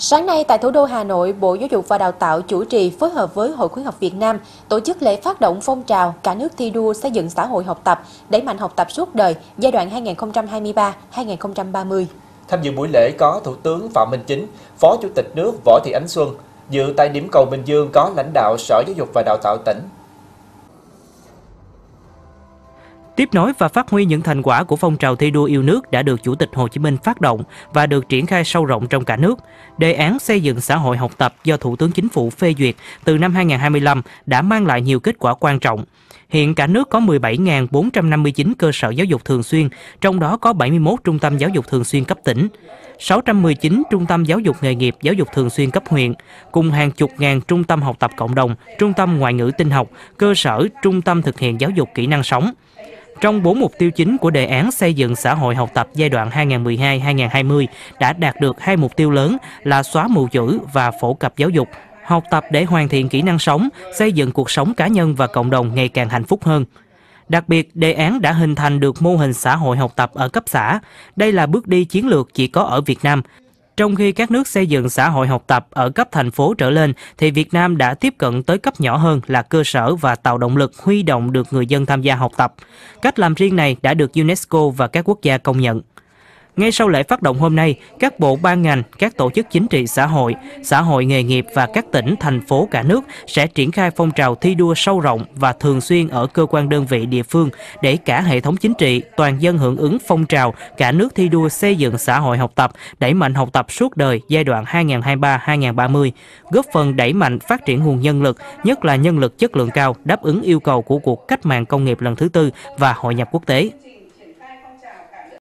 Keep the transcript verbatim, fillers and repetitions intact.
Sáng nay tại thủ đô Hà Nội, Bộ Giáo dục và Đào tạo chủ trì phối hợp với Hội Khuyến học Việt Nam tổ chức lễ phát động phong trào cả nước thi đua xây dựng xã hội học tập, đẩy mạnh học tập suốt đời giai đoạn hai nghìn không trăm hai mươi ba đến hai nghìn không trăm ba mươi. Tham dự buổi lễ có Thủ tướng Phạm Minh Chính, Phó Chủ tịch nước Võ Thị Ánh Xuân. Dự tại điểm cầu Bình Dương có lãnh đạo Sở Giáo dục và Đào tạo tỉnh. Tiếp nối và phát huy những thành quả của phong trào thi đua yêu nước đã được Chủ tịch Hồ Chí Minh phát động và được triển khai sâu rộng trong cả nước, đề án xây dựng xã hội học tập do Thủ tướng Chính phủ phê duyệt từ năm hai nghìn không trăm hai mươi lăm đã mang lại nhiều kết quả quan trọng. Hiện cả nước có mười bảy nghìn bốn trăm năm mươi chín cơ sở giáo dục thường xuyên, trong đó có bảy mươi mốt trung tâm giáo dục thường xuyên cấp tỉnh, sáu trăm mười chín trung tâm giáo dục nghề nghiệp giáo dục thường xuyên cấp huyện, cùng hàng chục ngàn trung tâm học tập cộng đồng, trung tâm ngoại ngữ tin học, cơ sở, trung tâm thực hiện giáo dục kỹ năng sống. Trong bốn mục tiêu chính của đề án xây dựng xã hội học tập giai đoạn hai nghìn không trăm mười hai đến hai nghìn không trăm hai mươi đã đạt được hai mục tiêu lớn là xóa mù chữ và phổ cập giáo dục, học tập để hoàn thiện kỹ năng sống, xây dựng cuộc sống cá nhân và cộng đồng ngày càng hạnh phúc hơn. Đặc biệt, đề án đã hình thành được mô hình xã hội học tập ở cấp xã. Đây là bước đi chiến lược chỉ có ở Việt Nam. Trong khi các nước xây dựng xã hội học tập ở cấp thành phố trở lên, thì Việt Nam đã tiếp cận tới cấp nhỏ hơn là cơ sở và tạo động lực huy động được người dân tham gia học tập. Cách làm riêng này đã được UNESCO và các quốc gia công nhận. Ngay sau lễ phát động hôm nay, các bộ ban ngành, các tổ chức chính trị xã hội, xã hội nghề nghiệp và các tỉnh, thành phố cả nước sẽ triển khai phong trào thi đua sâu rộng và thường xuyên ở cơ quan đơn vị địa phương để cả hệ thống chính trị, toàn dân hưởng ứng phong trào cả nước thi đua xây dựng xã hội học tập, đẩy mạnh học tập suốt đời giai đoạn hai nghìn không trăm hai mươi ba đến hai nghìn không trăm ba mươi, góp phần đẩy mạnh phát triển nguồn nhân lực, nhất là nhân lực chất lượng cao đáp ứng yêu cầu của cuộc cách mạng công nghiệp lần thứ tư và hội nhập quốc tế.